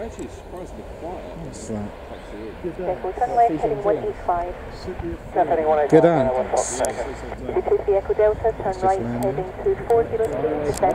actually surprisingly quiet. What's that? Careful, turn left, heading 185. Gdansk. CTC Echo Delta, turn right, heading 2403, descend.